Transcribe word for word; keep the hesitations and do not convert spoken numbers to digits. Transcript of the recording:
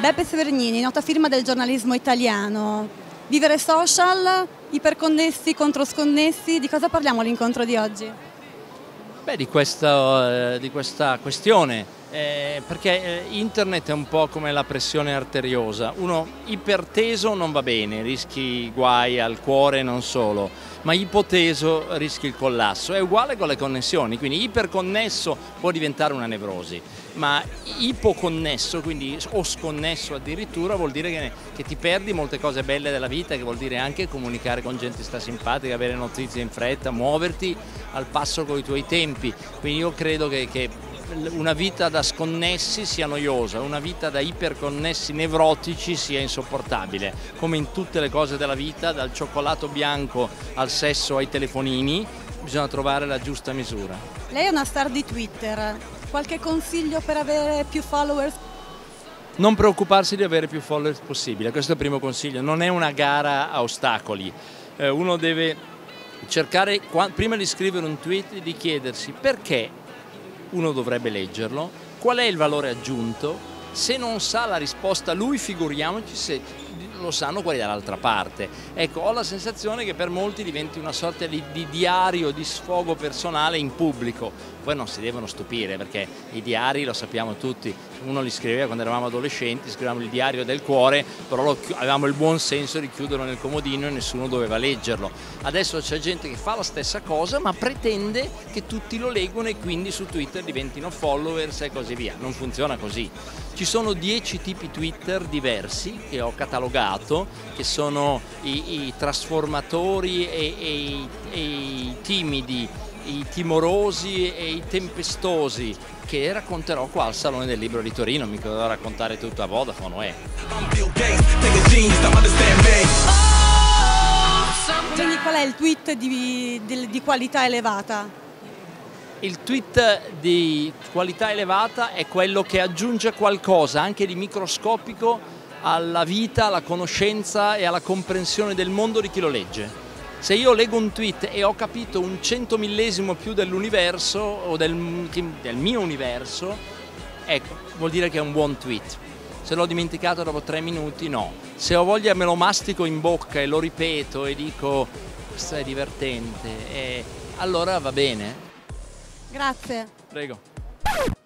Beppe Severnini, nota firma del giornalismo italiano. Vivere social, iperconnessi contro sconnessi, di cosa parliamo all'incontro di oggi? Beh, di questa, eh, di questa questione, eh, perché eh, internet è un po' come la pressione arteriosa, uno iperteso non va bene, rischi guai al cuore e non solo, ma ipoteso rischi il collasso, è uguale con le connessioni, quindi iperconnesso può diventare una nevrosi, ma ipoconnesso, quindi o sconnesso addirittura, vuol dire che, che ti perdi molte cose belle della vita, che vuol dire anche comunicare con gente sta simpatica, avere notizie in fretta, muoverti al passo con i tuoi tempi, quindi io credo che, che una vita da sconnessi sia noiosa, una vita da iperconnessi nevrotici sia insopportabile, come in tutte le cose della vita, dal cioccolato bianco al sesso ai telefonini, bisogna trovare la giusta misura. Lei è una star di Twitter, qualche consiglio per avere più followers? Non preoccuparsi di avere più followers possibile, questo è il primo consiglio, non è una gara a ostacoli, eh, uno deve cercare, prima di scrivere un tweet, di chiedersi perché uno dovrebbe leggerlo, qual è il valore aggiunto, se non sa la risposta lui, figuriamoci se lo sanno quelli dall'altra parte. Ecco, ho la sensazione che per molti diventi una sorta di, di diario di sfogo personale in pubblico, poi non si devono stupire perché i diari lo sappiamo tutti, uno li scriveva quando eravamo adolescenti, scrivevamo il diario del cuore, però lo, avevamo il buon senso di chiuderlo nel comodino e nessuno doveva leggerlo. Adesso c'è gente che fa la stessa cosa ma pretende che tutti lo leggono e quindi su Twitter diventino followers e così via, non funziona così. Ci sono dieci tipi Twitter diversi che ho catalogato, che sono i, i trasformatori e, e, i, e i timidi, i timorosi e i tempestosi, che racconterò qua al Salone del Libro di Torino, mica devo raccontare tutto a Vodafone. Eh. Quindi qual è il tweet di, di, di qualità elevata? Il tweet di qualità elevata è quello che aggiunge qualcosa anche di microscopico alla vita, alla conoscenza e alla comprensione del mondo di chi lo legge. Se io leggo un tweet e ho capito un centomillesimo più dell'universo o del, del mio universo, ecco, vuol dire che è un buon tweet. Se l'ho dimenticato dopo tre minuti, no. Se ho voglia me lo mastico in bocca e lo ripeto e dico questo è divertente, e allora va bene. Grazie. Prego.